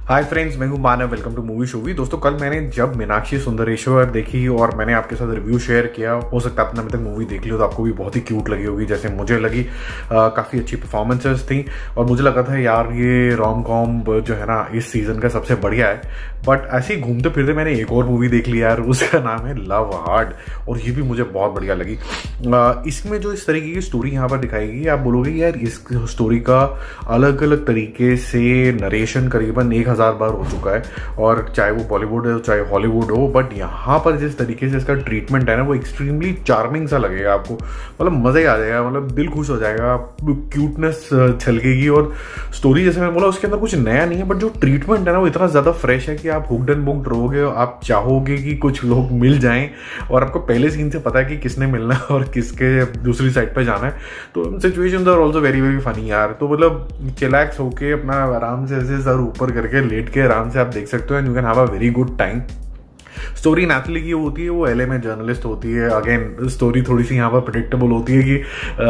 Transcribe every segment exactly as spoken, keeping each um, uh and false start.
हाय friends, मैं हूं Manav. Welcome to movie showy. दोस्तों, कल मैंने जब मीनाक्षी सुंदरेश्वर देखी और मैंने आपके साथ रिव्यू शेयर किया, हो सकता है आपने अभी तक मूवी देख ली हो तो आपको भी बहुत ही क्यूट लगी होगी जैसे मुझे लगी। आ, काफ़ी अच्छी परफॉर्मेंसेस थी और मुझे लगा था यार ये रोम कॉम जो है ना इस सीजन का सबसे बढ़िया है। बट ऐसे ही घूमते फिरते मैंने एक और मूवी देख ली यार, उसका नाम है लव हार्ड और ये भी मुझे बहुत बढ़िया लगी। आ, इसमें जो इस तरीके की स्टोरी यहाँ पर दिखाई गई, आप बोलोगे यार इस स्टोरी का अलग अलग तरीके से नरेशन करीबन एक हजार बार हो चुका है, और चाहे वो बॉलीवुड हो चाहे हॉलीवुड हो, बट यहाँ पर जिस तरीके से इसका ट्रीटमेंट है ना वो एक्सट्रीमली चार्मिंग सा लगेगा आपको। मतलब मजा ही आ जाएगा, मतलब दिल खुश हो जाएगा, क्यूटनेस छलकेगी। और स्टोरी जैसे मैंने बोला उसके अंदर कुछ नया नहीं है, बट जो ट्रीटमेंट है ना वो इतना ज्यादा फ्रेश है कि आप हुक्ड एंड बुक्ड रहोगे। आप चाहोगे कि कुछ लोग मिल जाएं और आपको पहले सीन से पता है कि किसने मिलना है और किसके दूसरी साइड पे जाना है। तो situations are also very very funny यार। तो मतलब चिलैक्स होके अपना आराम से ऐसे सर ऊपर करके लेट के आराम से आप देख सकते हो and you can have a very good time. Story Nathalie की होती है, वो एलए में जर्नलिस्ट होती है। अगेन स्टोरी थोड़ी सी यहाँ पर प्रेडिक्टेबल होती है कि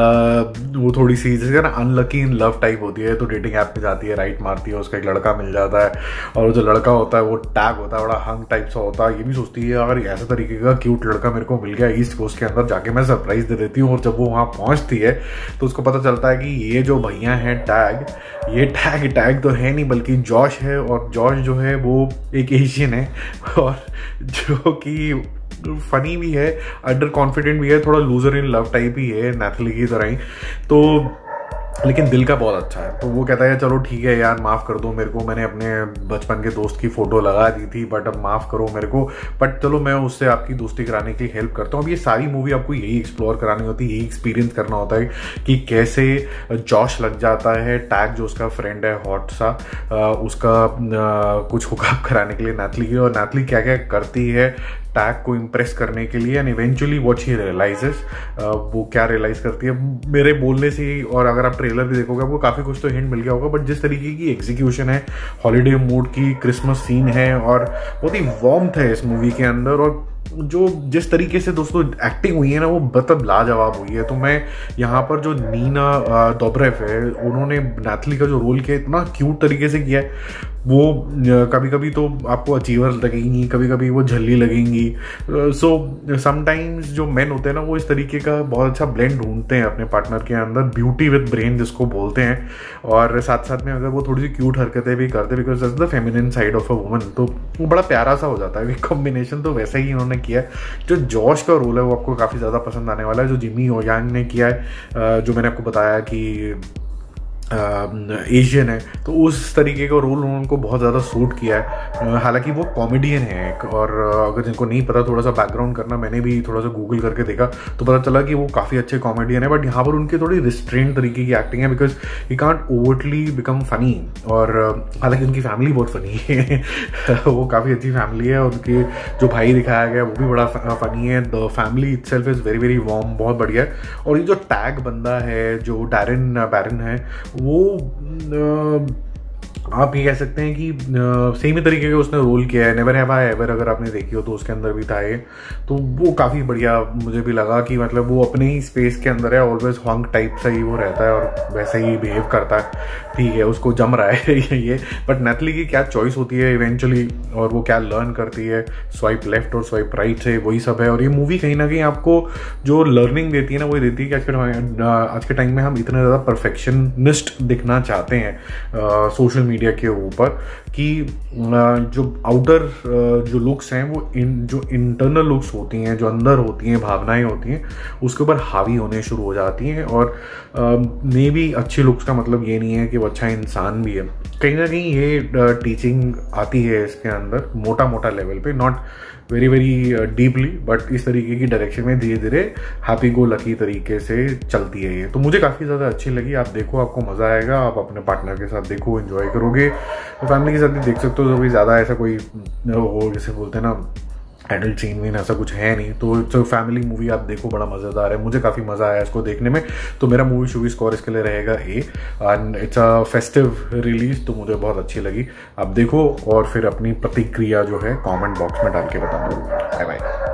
आ, वो थोड़ी सी जैसे ना अनलकी इन लव टाइप होती है। तो डेटिंग ऐप पे जाती है, राइट मारती है, उसका एक लड़का मिल जाता है और जो लड़का होता है वो टैग होता है, बड़ा हंग टाइप सा होता है। ये भी सोचती है अगर ऐसे तरीके का क्यूट लड़का मेरे को मिल गया ईस्ट कोस्ट के अंदर, जाके मैं सरप्राइज दे देती हूँ। और जब वो वहाँ पहुँचती है तो उसको पता चलता है कि ये जो भैया हैं टैग, ये टैग टैग तो है नहीं बल्कि जॉश है। और जॉश जो है वो एक एशियन है और जो कि फनी भी है, अंडर कॉन्फिडेंट भी है, थोड़ा लूजर इन लव टाइप ही है नैथली की तरह ही। तो लेकिन दिल का बहुत अच्छा है। तो वो कहता है चलो ठीक है यार माफ़ कर दो मेरे को, मैंने अपने बचपन के दोस्त की फ़ोटो लगा दी थी बट अब माफ़ करो मेरे को, बट चलो मैं उससे आपकी दोस्ती कराने की हेल्प करता हूँ। अब ये सारी मूवी आपको यही एक्सप्लोर करानी होती है, यही एक्सपीरियंस करना होता है कि कैसे जॉश लग जाता है टैग जो उसका फ्रेंड है हॉट सा, उसका कुछ हुकअप कराने के लिए नैथली की, और नैथली क्या क्या करती है टैग को इम्प्रेस करने के लिए। And eventually what she realises, वो क्या रियलाइज करती है मेरे बोलने से ही, और अगर आप ट्रेलर भी देखोगे आपको काफ़ी कुछ तो हिंट मिल गया होगा। बट जिस तरीके की एग्जीक्यूशन है, हॉलीडे मूड की, क्रिसमस सीन है और बहुत ही वार्मथ है इस मूवी के अंदर, और जो जिस तरीके से दोस्तों एक्टिंग हुई है ना वो मतलब लाजवाब हुई है। तो मैं यहाँ पर जो नीना दोबरेव है, उन्होंने नैथली का जो रोल किया इतना क्यूट तरीके से किया है। वो कभी कभी तो आपको अचीवर लगेंगी, कभी कभी वो झल्ली लगेंगी। सो समटाइम्स जो मेन होते हैं ना वो इस तरीके का बहुत अच्छा ब्लेंड ढूंढते हैं अपने पार्टनर के अंदर, ब्यूटी विद ब्रेन जिसको बोलते हैं। और साथ साथ में अगर वो थोड़ी सी क्यूट हरकतें भी करते because that's the feminine side of a woman, तो वो बड़ा प्यारा सा हो जाता है। कॉम्बिनेशन तो वैसे ही उन्होंने किया है। जो जॉश का रोल है वो आपको काफ़ी ज़्यादा पसंद आने वाला है, जो जिमी ओयांग ने किया है, जो मैंने आपको बताया कि एशियन है, तो उस तरीके का रोल उनको बहुत ज़्यादा सूट किया है। हालांकि वो कॉमेडियन है एक, और अगर जिनको नहीं पता थोड़ा सा बैकग्राउंड करना, मैंने भी थोड़ा सा गूगल करके देखा तो पता चला कि वो काफ़ी अच्छे कॉमेडियन है। बट यहाँ पर उनकी थोड़ी रिस्ट्रेंट तरीके की एक्टिंग है because you can't overtly become funny. और हालांकि उनकी फैमिली बहुत फनी है वो काफ़ी अच्छी फैमिली है, उनके जो भाई दिखाया गया वो भी बड़ा फनी है। The family itself is very very warm, बहुत बढ़िया है। और ये जो टैग बंदा है जो डैरेन बैरन है, वो आ, आप ये कह सकते हैं कि सेम ही तरीके का उसने रोल किया है। नेवर हैव आई एवर अगर आपने देखी हो तो उसके अंदर भी था ये, तो वो काफ़ी बढ़िया मुझे भी लगा कि मतलब वो अपने ही स्पेस के अंदर है, ऑलवेज हंग टाइप सा ही वो रहता है और वैसे ही बिहेव करता है। ठीक है, उसको जम रहा है ये, बट नैथली की क्या चॉइस होती है इवेंचुअली, और वो क्या लर्न करती है स्वाइप लेफ्ट और स्वाइप राइट से, वही सब है। और ये मूवी कहीं ना कहीं आपको जो लर्निंग देती है ना वो देती है कि आज के आज के टाइम में हम इतना ज़्यादा परफेक्शनिस्ट दिखना चाहते हैं सोशल मीडिया के ऊपर कि जो आउटर जो लुक्स हैं वो इन जो इंटरनल लुक्स होती हैं, जो अंदर होती हैं, भावनाएं होती हैं, उसके ऊपर हावी होने शुरू हो जाती हैं। और मे बी अच्छी लुक्स का मतलब ये नहीं है कि वो अच्छा इंसान भी है। कहीं ना कहीं ये टीचिंग आती है इसके अंदर मोटा मोटा लेवल पे, not very very deeply, but इस तरीके की डायरेक्शन में धीरे धीरे हैप्पी गो लकी तरीके से चलती है ये। तो मुझे काफ़ी ज़्यादा अच्छी लगी। आप देखो, आपको मज़ा आएगा, आप अपने पार्टनर के साथ देखो, एंजॉय करोगे। तो फैमिली के साथ भी देख सकते हो, तो कोई ज़्यादा ऐसा कोई हो जैसे बोलते हैं ना एडल्ट सीन वीन ऐसा कुछ है नहीं। तो इट्स फैमिली मूवी, आप देखो, बड़ा मज़ेदार है। मुझे काफ़ी मज़ा आया इसको देखने में। तो मेरा मूवी शूवी स्कोर इसके लिए रहेगा A, and it's a festive release, तो मुझे बहुत अच्छी लगी। आप देखो और फिर अपनी प्रतिक्रिया जो है कमेंट बॉक्स में डाल के बताना। Bye bye.